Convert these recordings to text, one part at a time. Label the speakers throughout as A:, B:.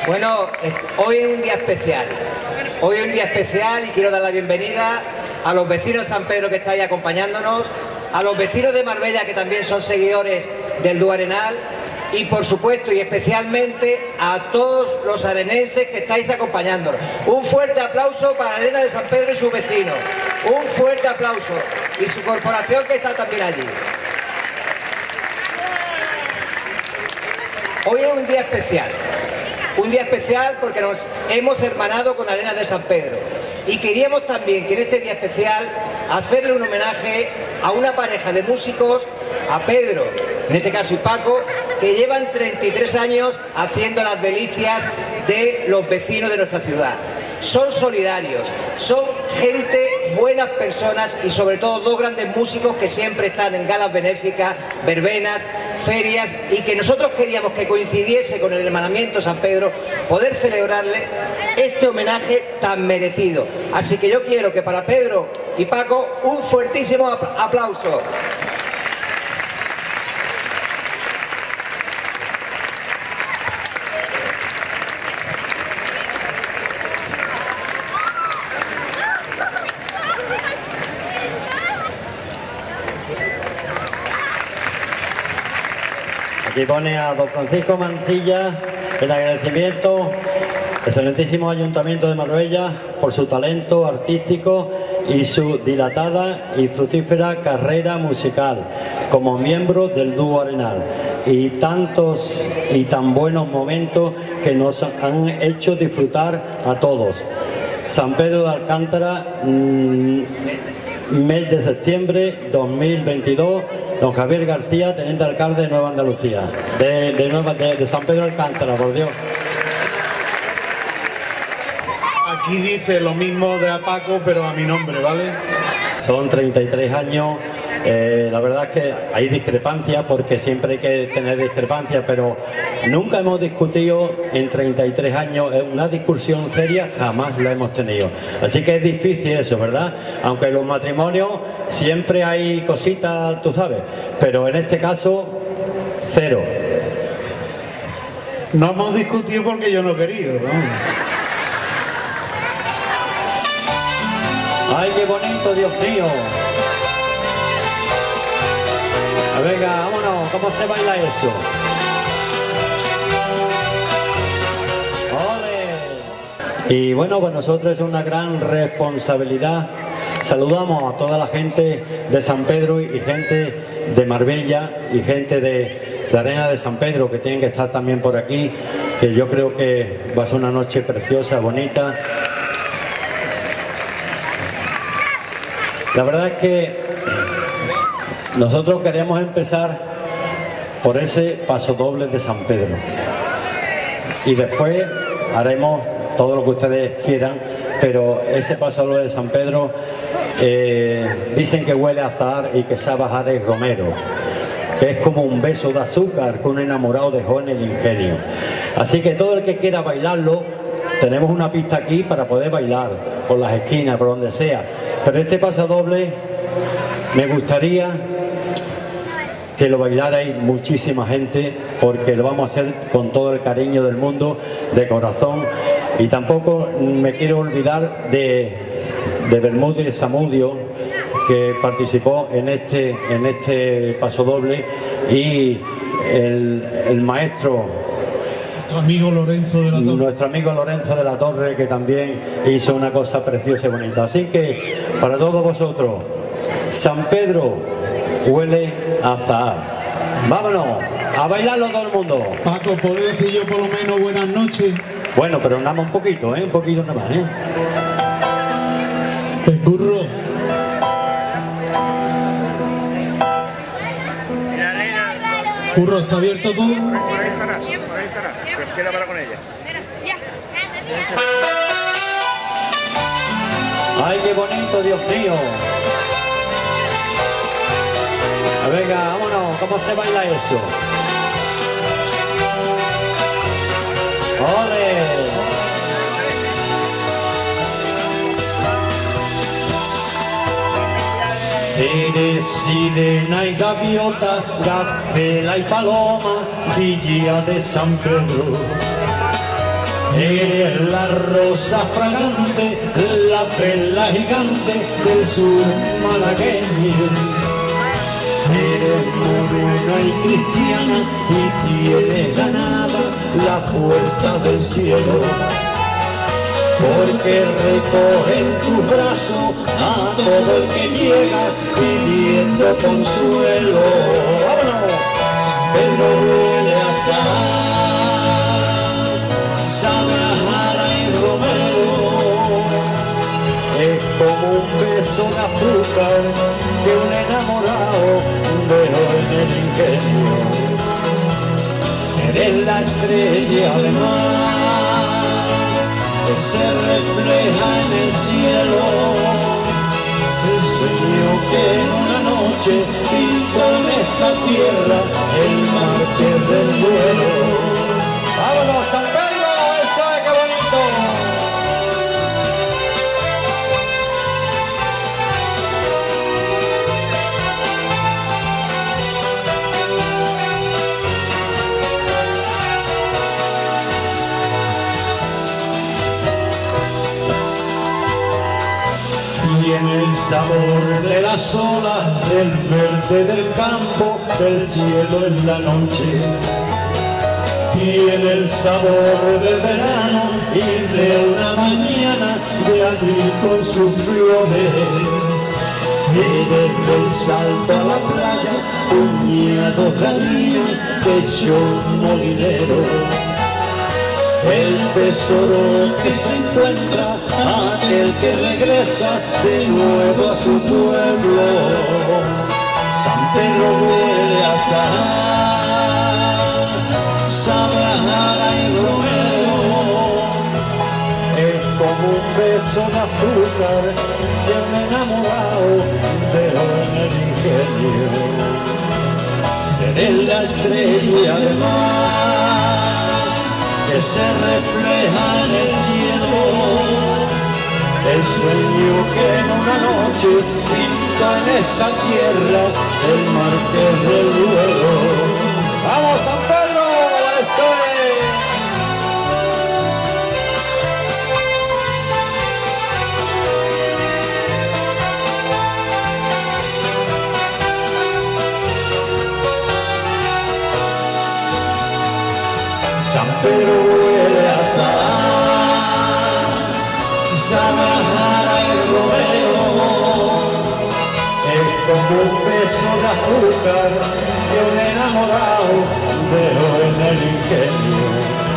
A: Bueno, hoy es un día especial. Hoy es un día especial y quiero dar la bienvenida a los vecinos de San Pedro que estáis acompañándonos, a los vecinos de Marbella que también son seguidores del Dúo Arenal y por supuesto y especialmente a todos los arenenses que estáis acompañándonos. Un fuerte aplauso para la Arena de San Pedro y sus vecinos. Un fuerte aplauso. Y su corporación que está también allí. Hoy es un día especial. Un día especial porque nos hemos hermanado con Arena de San Pedro. Y queríamos también que en este día especial hacerle un homenaje a una pareja de músicos, a Pedro, en este caso y Paco, que llevan 33 años haciendo las delicias de los vecinos de nuestra ciudad. Son solidarios, son gente, buenas personas y sobre todo dos grandes músicos que siempre están en galas benéficas, verbenas, ferias y que nosotros queríamos que coincidiese con el hermanamiento San Pedro, poder celebrarle este homenaje tan merecido. Así que yo quiero que para Pedro y Paco un fuertísimo aplauso.
B: Aquí pone a don Francisco Mancilla el agradecimiento, excelentísimo Ayuntamiento de Marbella, por su talento artístico y su dilatada y fructífera carrera musical como miembro del Dúo Arenal y tantos y tan buenos momentos que nos han hecho disfrutar a todos. San Pedro de Alcántara, mes de septiembre 2022, don Javier García, teniente alcalde de Nueva Andalucía, de San Pedro de Alcántara, por Dios.
C: Aquí dice lo mismo de a Paco, pero a mi nombre, ¿vale?
B: Son 33 años, la verdad es que hay discrepancias, porque siempre hay que tener discrepancias, pero nunca hemos discutido en 33 años, una discusión seria jamás la hemos tenido. Así que es difícil eso, ¿verdad? Aunque en los matrimonios siempre hay cositas, tú sabes, pero en este caso, cero.
C: No hemos discutido porque yo no he querido, ¿no?
B: ¡Ay, qué bonito, Dios mío! Venga, vámonos, ¿cómo se baila eso? ¡Ole! Y bueno, pues nosotros es una gran responsabilidad. Saludamos a toda la gente de San Pedro y gente de Marbella y gente de Arena de San Pedro que tienen que estar también por aquí, que yo creo que va a ser una noche preciosa, bonita. La verdad es que nosotros queríamos empezar por ese pasodoble de San Pedro y después haremos todo lo que ustedes quieran, pero ese pasodoble de San Pedro dicen que huele a azahar y que sabe a Jare Romero, que es como un beso de azúcar que un enamorado dejó en el ingenio. Así que todo el que quiera bailarlo, tenemos una pista aquí para poder bailar, por las esquinas, por donde sea. Pero este pasodoble me gustaría que lo bailarais muchísima gente, porque lo vamos a hacer con todo el cariño del mundo, de corazón. Y tampoco me quiero olvidar de Bermúdez Zamudio, que participó en este pasodoble, y el maestro, nuestro amigo Lorenzo de la Torre, que también hizo una cosa preciosa y bonita. Así que para todos vosotros, San Pedro huele a azahar. Vámonos a bailarlo todo el mundo.
C: Paco, ¿puedo decir yo por lo menos buenas noches?
B: Bueno, pero nada más un poquito, un poquito nada más,
C: El curro. Curro, ¿está abierto todo?
D: Por ahí estará. Quiero hablar con ella.
B: ¡Ay, qué bonito, Dios mío! Venga, vámonos, ¿cómo se baila eso? ¡Ole! Eres sirena y gaviota, gacela y paloma, villa de San Pedro. Eres la rosa fragante, la perla gigante del sur malagueño. Eres morena y cristiana y tienes ganada la puerta del cielo, porque recoge en tus brazos a todo el que llega pidiendo consuelo. ¡Vámonos! Pedro huele a sal, sabe a jara y romero, es como un beso de azúcar que un enamorado dejó en el ingenio. Eres la estrella de mar que se refleja en el cielo, el sueño que en una noche pintó en esta tierra el mar que es del duelo. ¡Vámonos, San Pedro! ¡Eso es, qué bonito! Tiene el sabor de las olas, del verde del campo, del cielo en la noche. Tiene el sabor del verano y de una mañana de abril con sus flores. Y desde el salto a la playa, puñados de harina que echó un molinero. El tesoro que se encuentra, aquel que regresa de nuevo a su pueblo. San Pedro huele a sal, sabe a jara y romero, es como un beso de azúcar de un enamorado dejó en el ingenio. Eres la estrella de mar que se refleja en el cielo, el sueño que en una noche pinta en esta tierra el mar que es del duelo. ¡Vamos, San Pedro! ¡Eso es! San Pedro huele a sal, sabe a jara y romero, es como un beso de azúcar que un enamorado dejó en el ingenio.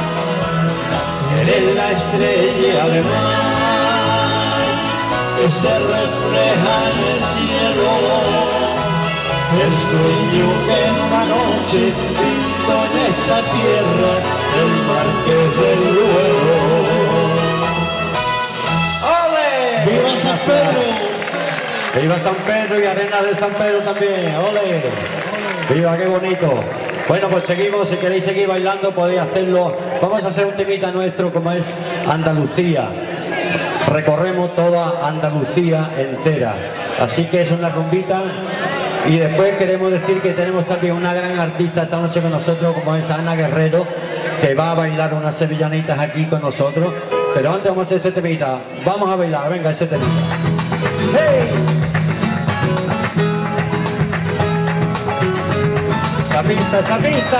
B: Eres la estrella de mar que se refleja en el cielo, el sueño que en una noche pintó en esta tierra el mar que es del duelo. ¡Ole! ¡Viva San Pedro! ¡Viva San Pedro y Arena de San Pedro también! ¡Ole! ¡Viva, qué bonito! Bueno, pues seguimos, si queréis seguir bailando podéis hacerlo. Vamos a hacer un temita nuestro como es Andalucía. Recorremos toda Andalucía entera. Así que es una rumbita. Y después queremos decir que tenemos también una gran artista esta noche con nosotros, como es Ana Guerrero, que va a bailar unas sevillanitas aquí con nosotros. Pero antes vamos a hacer este temita. Vamos a bailar, venga, ese temita. ¡Hey! ¡Esa pista, esa pista!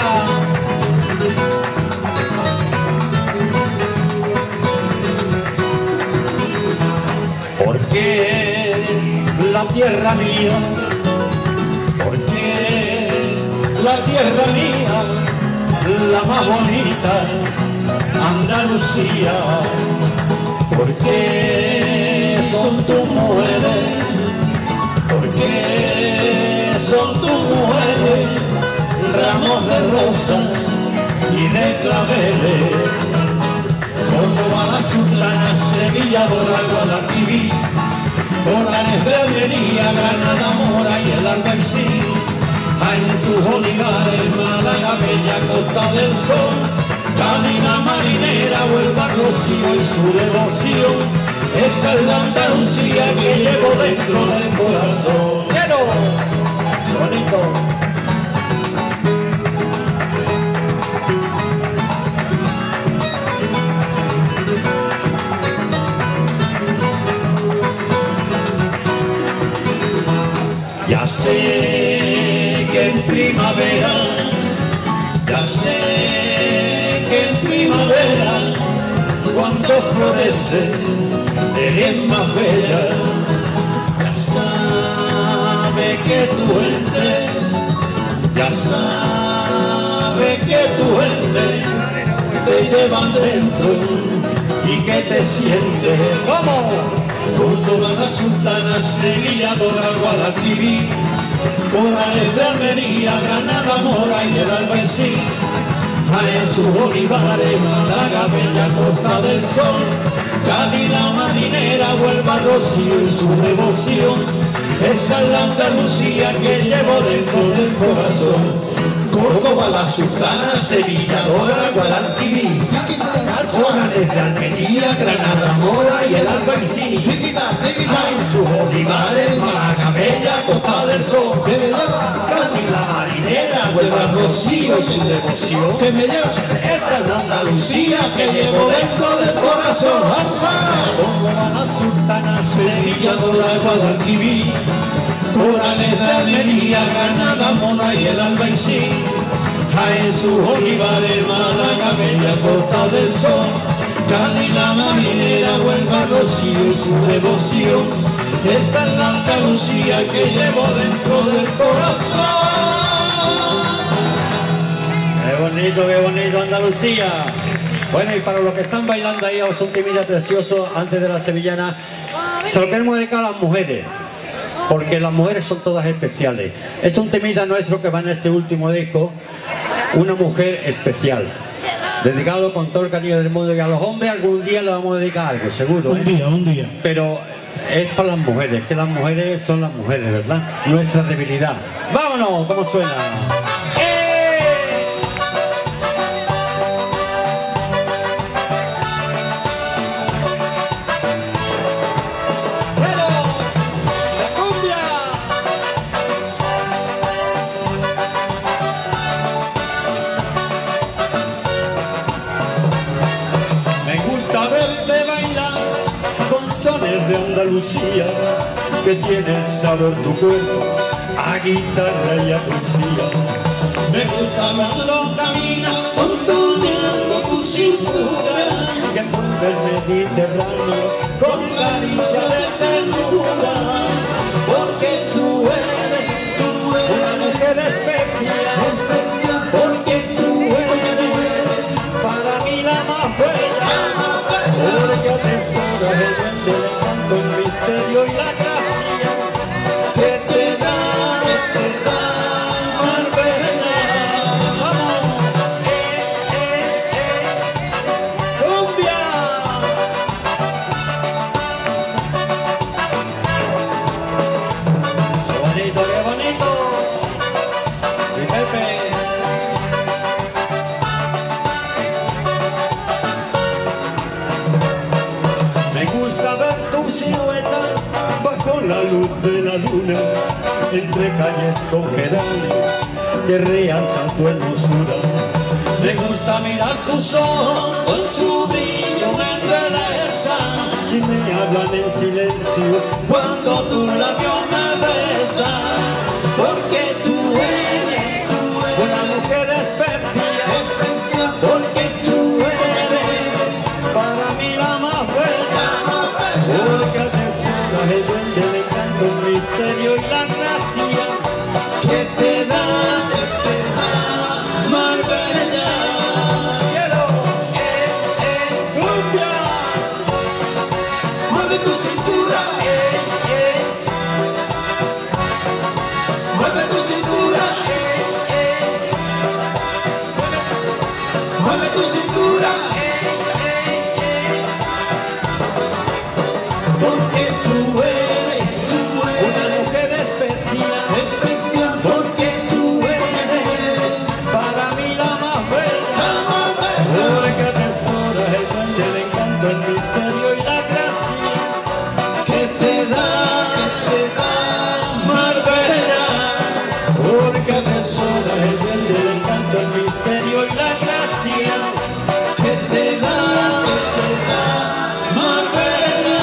B: Porque la tierra mía, porque la tierra mía, la más bonita, Andalucía, porque son tus mujeres, porque son tus mujeres, ramos de rosa y de claveles, como a Sultana, Sevilla, Borra, Guadalquivir, Morales de Almería, Granada, Mora y el Albaicín, hay en sus olivares, Málaga, Bella, Costa del Sol, Camina Marinera, Huelva, Rocío y su devoción. Esta es la Andalucía que llevo dentro del corazón. ¡Quiero! ¡Bonito! florece, eres más bella. Ya sabe que tu ente, ya sabe que tu ente te llevan dentro y que te sientes. ¡Vamos! Córdoba, la Sultana, Sevilla, Dora, Guadalquivir, Morales de Almería, Granada, Mora y el Albaicín, Jaén, sus olivares, Málaga, Bella, Costa del Sol, Cádiz, la Marinera, Huelva, Rocío y su devoción. Esa es la Andalucía que llevo dentro del corazón. Córdoba, la Sultana, Sevilla, Dora, Guadalquivir, Morales de Almería, Granada, Mora y el Albaicín, Jaén, sus olivares, Málaga, Bella, Costa del Sol, Cádiz, la Marinera, Huelva, Rocío y su devoción. Esta es la Andalucía que llevo dentro del corazón. Córdoba, la Sultana, Sevilla, Dora, Guadalquivir, Morales de Almería, Granada, Mora y el Albaicín, Jaén, sus olivares, Málaga, Bella, Costa del Sol, Cádiz, la Marinera, Huelva, Rocío y su devoción. Esta es la Andalucía que llevo dentro del corazón. Qué bonito Andalucía. Bueno, y para los que están bailando ahí, os un timida precioso antes de la sevillana, se lo queremos dedicar a las mujeres, porque las mujeres son todas especiales. Este es un temita nuestro que va en este último disco, Una mujer especial, dedicado con todo el cariño del mundo, y a los hombres algún día le vamos a dedicar algo, seguro.
C: Un día.
B: Pero es para las mujeres, que las mujeres son las mujeres, ¿verdad? Nuestra debilidad. ¡Vámonos! ¿Cómo suena? De Andalucía, que tiene el sabor tu cuerpo a guitarra y a poesía. Me gusta verlo caminar contoneando tu cintura, que envuelve el Mediterráneo con caricia de ternura, porque tú eres una mujer especial, porque tú eres para mí la más bella, porque atesora el misterio y la gracia que te da Marbella. ¡Vamos! ¡Cumbia! ¡Qué bonito! ¡Mi Pepe! Me gusta ver tu silueta bajo la luz de la luna, entre calles con geranios que realzan tu hermosura. Me gusta mirar tus ojos, con su brillo me embelezan y me hablan en silencio cuando tu labio me besa, porque tú eres una mujer especial, porque tú eres para mí la más bella, porque atesora el duende, el encanto, el misterio y la gracia que te da Marbella. Quiero cumbia, mueve tu cintura, mueve tu cintura, mueve tu cintura. Porque tú eres una mujer especial, porque tú eres para mí la más bella, porque atesora el duende, el encanto, el misterio y la gracia que te da Marbella, porque atesora el duende, el encanto, el misterio y la gracia que te da Marbella.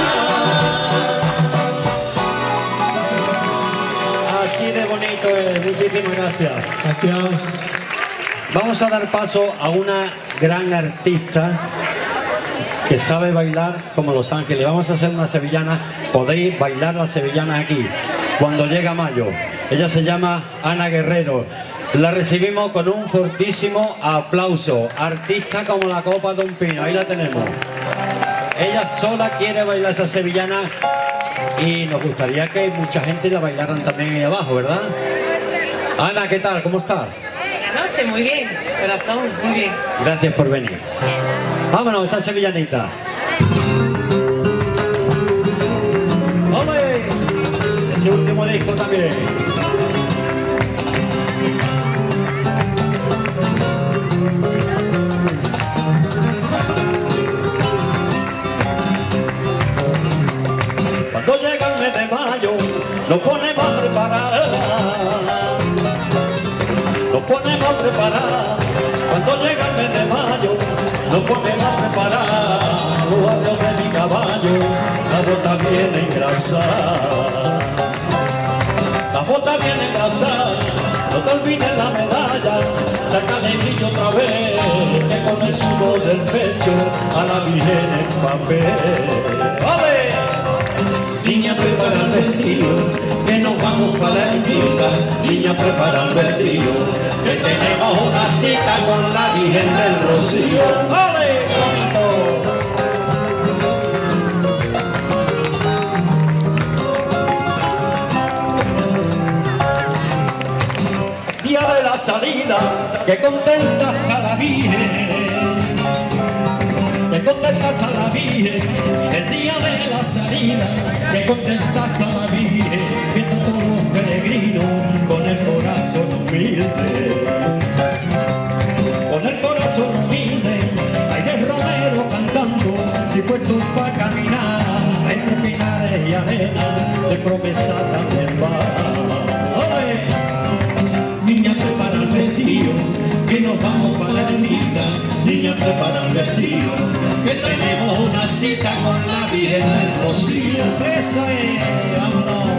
B: Así de bonito es. Muchísimas gracias.
C: Gracias.
B: Vamos a dar paso a una gran artista que sabe bailar como Los Ángeles. Vamos a hacer una sevillana, podéis bailar la sevillana aquí, cuando llega mayo. Ella se llama Ana Guerrero. La recibimos con un fortísimo aplauso. Artista como la copa de un pino, ahí la tenemos. Ella sola quiere bailar esa sevillana y nos gustaría que mucha gente la bailaran también ahí abajo, ¿verdad? Ana, ¿qué tal? ¿Cómo estás?
E: Buenas noches, muy bien, corazón, muy bien.
B: Gracias por venir. Vámonos, esa sevillanita. ¡Ole! Ese último disco también. Cuando llega el mes de mayo, nos ponemos a preparar. Nos ponemos a preparar. Cuando llega el mes de mayo, nos ponemos a preparar. Los arroz de mi caballo, la bota viene engrasada. La bota viene engrasada, no te olvides la medalla. Saca el brillo otra vez, que con el sudor del pecho a la Virgen en papel. ¡Vale! Niña, prepara el vestido, que nos vamos para la ermita. Niña, prepara el vestido, que tenemos una cita con la Virgen del Rocío. ¡Vale! Día de la salida, que contenta está la Virgen. Que contenta está la Virgen, el día de la salida, que contenta está la Virgen, que todos los peregrinos con el corazón humilde, con el corazón humilde, hay de romero cantando, dispuestos para caminar, entre pinares y arena, de promesa también va. ¡Oye! Niña, prepara el vestido, que nos vamos para la ermita. Niña, prepara el vestido, que tenemos una cita con la Virgen del Rocío. Eso es, vámonos.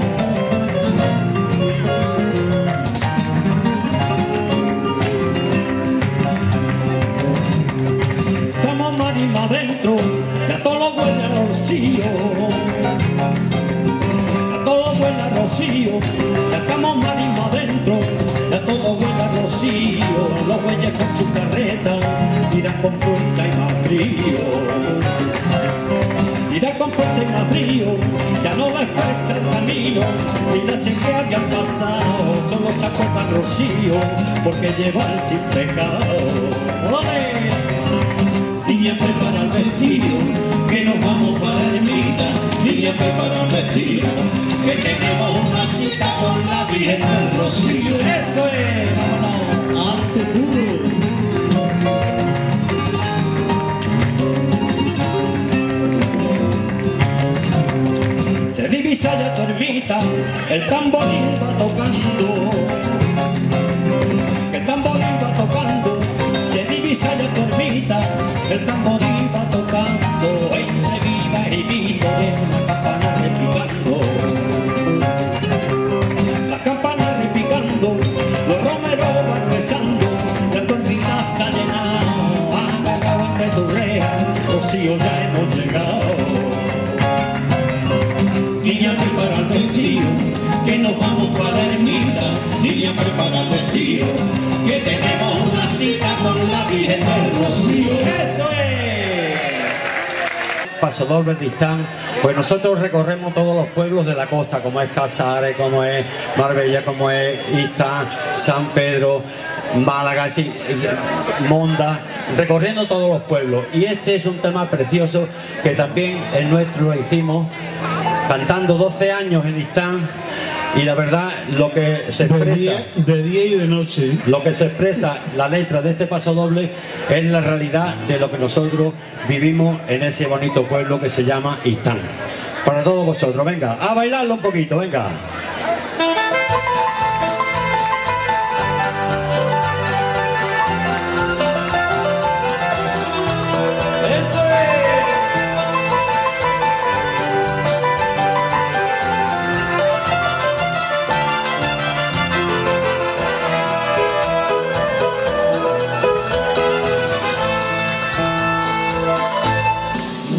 B: Estamos marisma adentro, ya todo huele a rocío. Ya todo huele a rocío, ya estamos marisma adentro, ya todo huele a rocío. Los bueyes con su carreta irán con fuerza y más frío. Irán con fuerza y más frío, ya no les pesa el camino, y dicen que habían pasado, solo se acuerdan rocío, porque llevan sin pecado. ¡Ole! Niña, prepara el vestido, que nos vamos para la ermita. Niña, prepara el vestido, que tenemos una cita con la Virgen del Rocío. ¡Eso es! ¡Vámonos! ¡Arte puro! Se divisa ya tu ermita, el tamborín va tocando. El tamborín va tocando, se divisa ya tu ermita, el tamborín va tocando. Entre viva y vino, la campana repicando. La campana repicando, los romeros van rezando, ya tu ermita se ha llenado, agarrado entre tus rejas, Rocío, ya hemos llegado. Niña, prepara el vestido, que nos vamos para la ermita. Niña, prepara el vestido, que tenemos una cita con la Virgen del Rocío. ¡Eso es! Pasodobles de Istán, pues nosotros recorremos todos los pueblos de la costa, como es Casares, como es Marbella, como es Istán, San Pedro, Málaga, Monda, recorriendo todos los pueblos. Y este es un tema precioso que también el nuestro lo hicimos cantando 12 años en Istán, y la verdad lo que se expresa
C: de día y de noche,
B: lo que se expresa la letra de este pasodoble es la realidad de lo que nosotros vivimos en ese bonito pueblo que se llama Istán. Para todos vosotros, venga, a bailarlo un poquito, venga.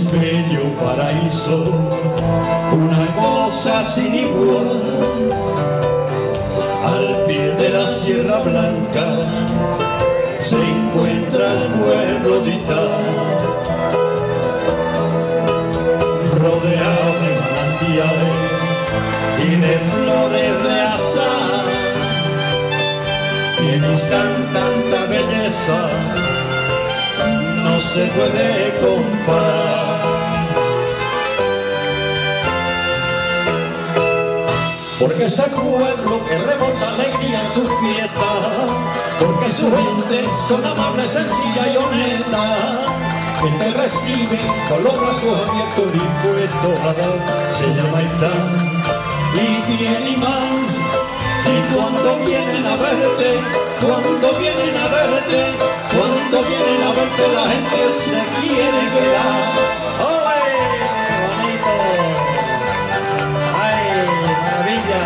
F: bello paraíso, una cosa sin igual. Al pie de la Sierra Blanca se encuentra el pueblo de Itá, rodeado de manantiales y de flores de azahar. Tienes tanta belleza, no se puede comparar. Porque ese pueblo que rebosa alegría en sus fiestas, porque su gente son amables, sencilla y honesta, que te recibe con los brazos abiertos dispuestos a dar, se llama Itá. Y bien y mal, y cuando vienen a verte, cuando vienen a verte, cuando vienen a verte, la gente se quiere quedar. ¡Ole! ¡Bonito! ¡Ay, maravilla!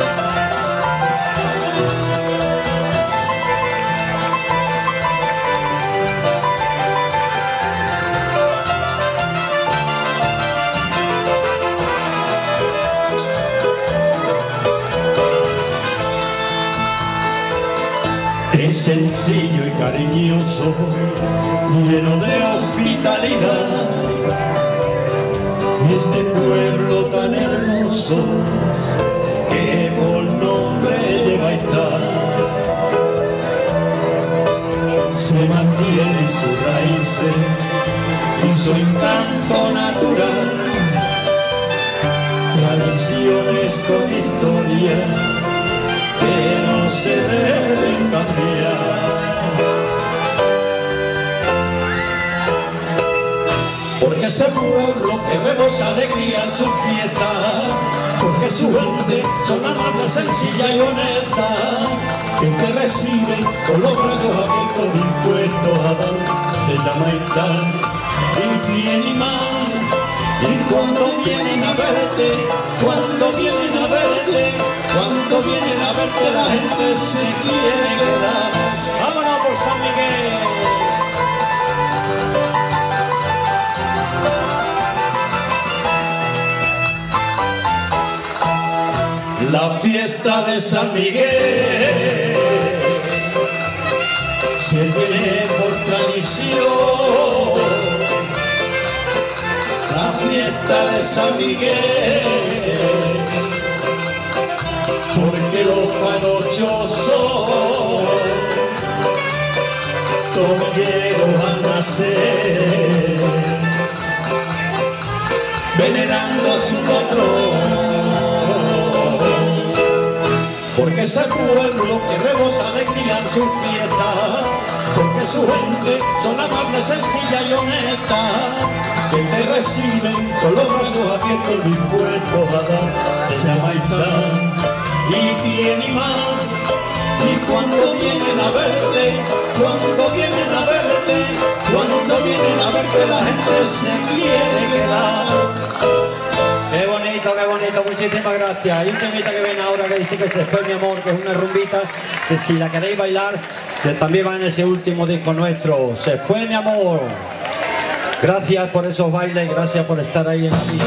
F: Es sencillo y cariñoso, lleno de hospitalidad. Este pueblo tan hermoso que por nombre lleva Itá, se mantiene en sus raíces y su encanto natural, tradiciones con historia que no se deben cambiar. Porque ese pueblo que rebosa alegría en sus fiestas, porque su gente son amables, sencilla y honesta, que te reciben con los brazos abiertos dispuestos a dar, se llama Itá. Y bien y mal, y cuando vienen a verte, cuando vienen a verte, cuando vienen a verte, la gente se quiere quedar. ¡Vámonos por San Miguel! La fiesta de San Miguel se tiene por tradición. La fiesta de San Miguel, porque los panochosos tomaron al nacer, venerando a su patrón. Porque ese pueblo que rebosa alegría en sus fiestas, porque su gente son amables, sencilla y honesta, que te reciben con los brazos abiertos dispuestos a dar, se llama Itá. Y bien y mal, y cuando vienen a verte, cuando vienen a verte, cuando vienen a verte, la gente se quiere quedar.
B: Qué bonito, muchísimas gracias. Hay un temita que viene ahora que dice que se fue mi amor, que es una rumbita, que si la queréis bailar, que también va en ese último disco nuestro, Se fue mi amor. Gracias por esos bailes, gracias por estar ahí en la pista.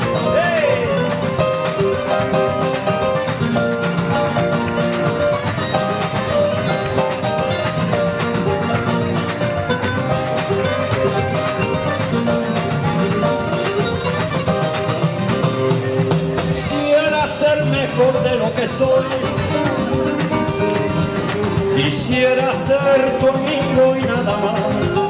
F: De lo que soy, quisiera ser tu amigo y nada más.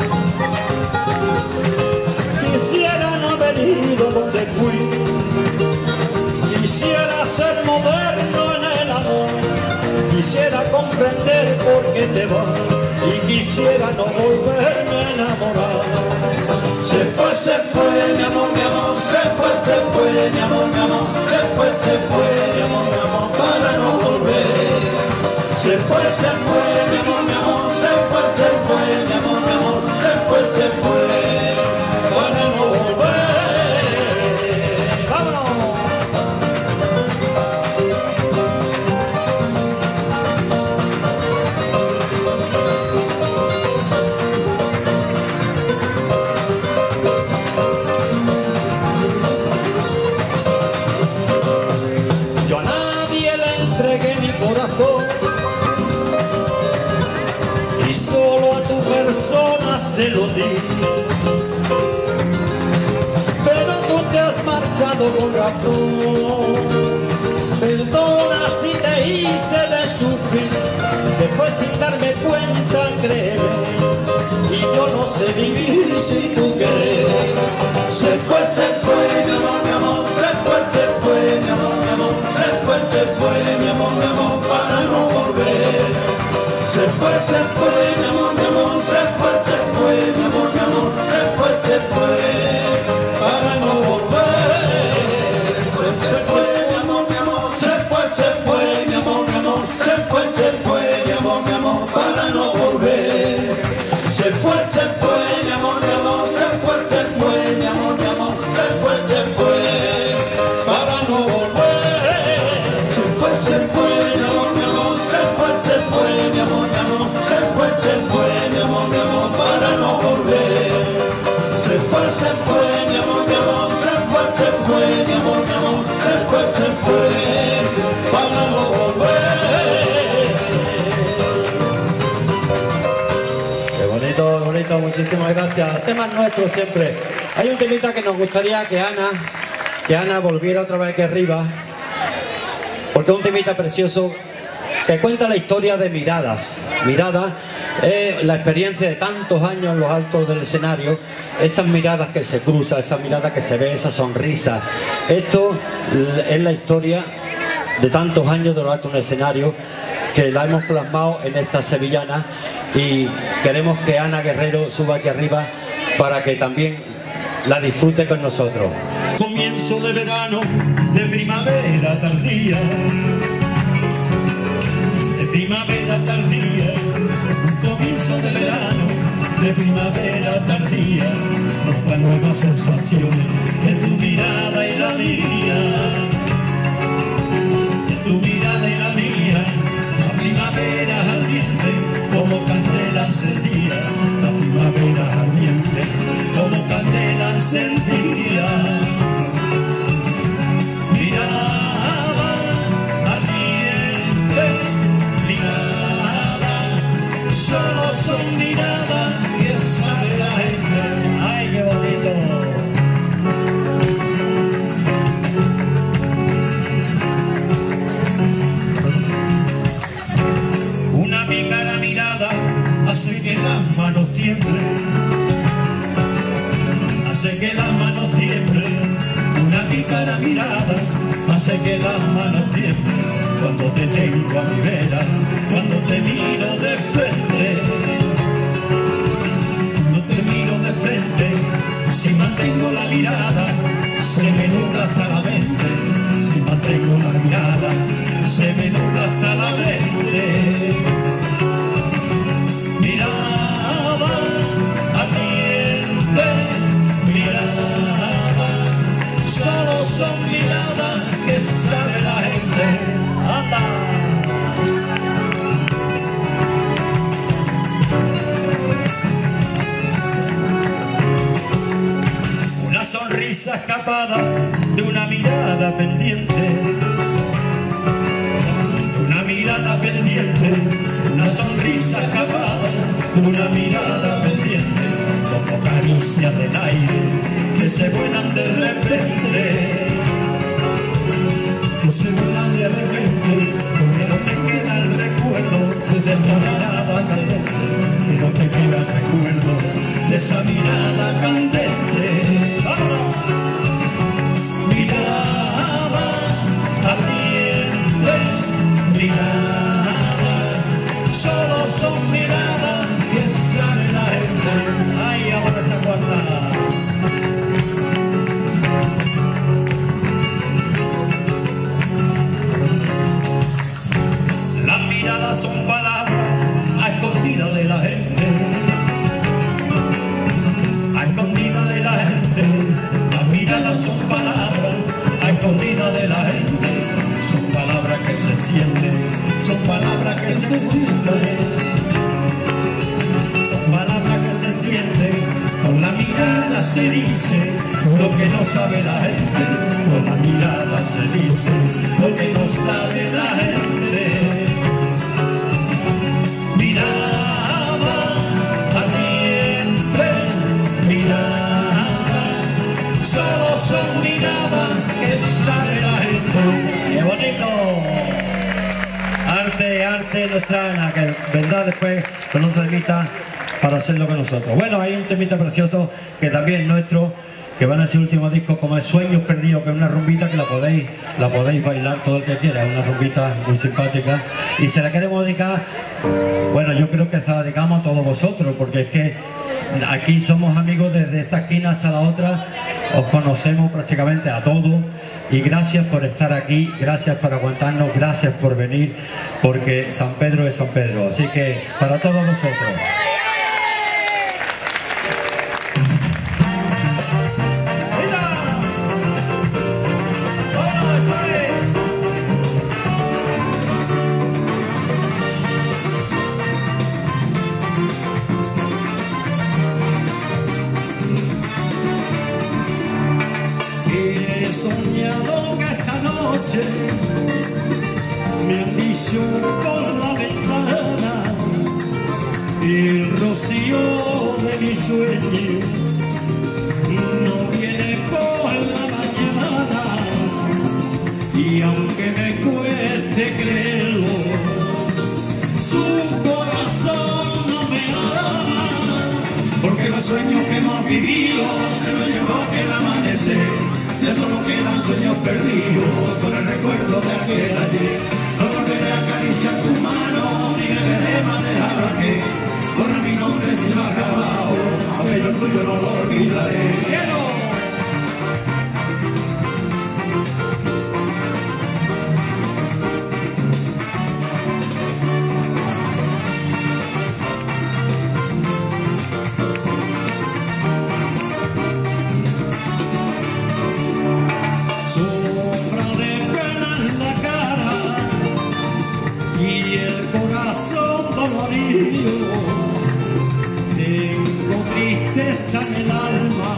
F: Quisiera no haber ido donde fui, quisiera ser moderno en el amor, quisiera comprender por qué te vas y quisiera no volverme a enamorar. Se fue mi amor, se fue mi amor, se fue mi amor, para no volver. Se fue mi amor, se fue mi amor, se fue, para no volver. ¡Vámonos! feliz. Pero tú te has marchado con razón. Perdona si te hice de sufrir, después sin darme cuenta creer, y yo no sé vivir sin tu querer. Se fue, mi amor, mi amor, se fue, mi amor, mi amor, se fue, mi amor, para no volver. Se fue, mi amor, mi amor, se fue, mi amor, mi amor, se fue, para no volver. Se fue, mi amor, mi amor, se fue, mi amor, mi amor, se fue, mi amor, para no volver. Se fue, mi amor, mi amor, se fue, mi amor, mi amor, se fue, para no volver. Se fue, mi amor, mi amor, se fue, mi amor, mi amor, se fue, mi amor, para no volver. Se fue, mi amor, mi amor, se fue, mi amor, mi amor, se fue, para no volver. Qué bonito, muchísimas gracias. Temas nuestros siempre. Hay un temita que nos gustaría que Ana volviera otra vez aquí arriba, porque es un temita precioso que cuenta la historia de Miradas. Miradas es la experiencia de tantos años en los altos del escenario, esas miradas que se cruzan, esas miradas que se ve, esa sonrisa. Esto es la historia de tantos años de los altos del escenario, que la hemos plasmado en esta sevillana, y queremos que Ana Guerrero suba aquí arriba para que también la disfrute con nosotros. Comienzo de verano, de primavera tardía, de primavera tardía, comienzo de verano, de primavera tardía, notas nuevas sensaciones de tu mirada y la mía, de tu mirada y la mía. La primavera ardiente como candela encendida, la primavera ardiente como candela encendida. Mirada ardiente, mirada, solo son miradas que sabe la gente. ¡Ay, qué bonito! Una pícara mirada hace que las manos tiemblen, hace que las manos tiemblen. Una pícara mirada hace que las manos tiemblen. Cuando te tengo a mi vera, cuando te miro de frente, cuando te miro de frente, si mantengo la mirada, se me nubla hasta la mente. Si mantengo la mirada, se me nubla hasta la mente. Mirada ardiente, mirada, solo son miradas que sabe la gente. ¡Anda! Una sonrisa escapada de una mirada pendiente, de una mirada pendiente, una sonrisa escapada de una mirada pendiente, como caricias del aire que se vuelan de repente, que se vuelan de repente, porque no te queda el recuerdo de esa mirada candente, que no te queda el recuerdo de esa mirada candente. ¡Vamos! Mirada ardiente, mirada, solo son miradas que sabe la gente. ¡Ay, ahora esa cuarta! Las miradas son palabras a escondidas de la gente, a escondidas de la gente. Las miradas son palabras a escondidas de la gente, son palabras que se sienten, son palabras que se sienten, son palabras que se sienten. Con la mirada se dice lo que no sabe la gente, con la mirada se dice lo que no sabe la gente. Mirada ardiente, arte nuestra, en la que vendrá después con otro temita para hacerlo con nosotros. Bueno, hay un temita precioso que también es nuestro, que van a ser último disco, como es Sueños Perdidos, que es una rumbita que la podéis bailar todo el que quiera, es una rumbita muy simpática, y se la queremos dedicar, bueno, yo creo que se la dedicamos a todos vosotros, porque es que aquí somos amigos desde esta esquina hasta la otra, os conocemos prácticamente a todos, y gracias por estar aquí, gracias por aguantarnos, gracias por venir, porque San Pedro es San Pedro, así que para todos vosotros. Me han dicho por la ventana el rocío de mi sueño no viene por la mañana, y aunque me cueste creerlo, su corazón no me ama, porque los sueños que hemos vivido se lo llevó el amanecer. Ya solo quedan sueños perdidos con el recuerdo de aquel ayer. No volveré a acariciar tu mano, ni me veré manejar aquí. Borra mi nombre si lo has grabado, aquello tuyo no lo olvidaré. Tengo tristeza en el alma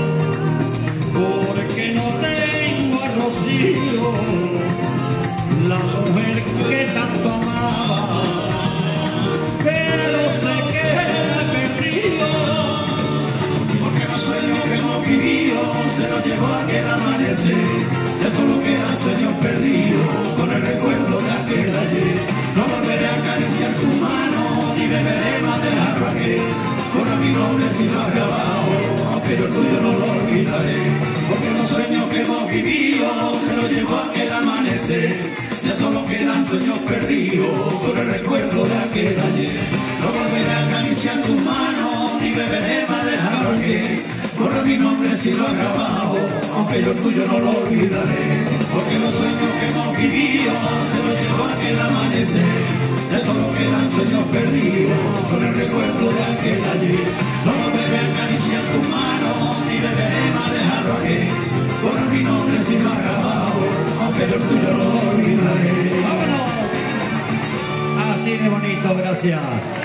F: porque no tengo a Rocío, la mujer que tanto amaba, pero sé que la he perdido, porque los sueños que hemos vivido se los llevó aquel amanecer. Ya solo quedan sueños perdidos con el recuerdo de aquel ayer. No volveré a acariciar tu mano, ni beberé más de la raquel. Borra mi nombre si lo has grabado, aunque yo tuyo no lo olvidaré. Porque los sueños que hemos vivido se los llevó aquel amanecer. Ya solo quedan sueños perdidos con el recuerdo de aquel ayer. No volveré a acariciar tu mano, ni beberé más de la raquel. Borra mi nombre si lo has grabado, aunque yo tuyo no lo olvidaré. Porque los sueños que hemos vivido se los llevó aquel amanecer. Ya solo quedan sueños perdidos con el recuerdo de aquel ayer. No volveré a acariciar tu mano, ni beberé más de jarroqué. Borra mi nombre si lo has grabado, aunque yo tuyo no lo olvidaré. ¡Vámonos! Así de bonito, gracias.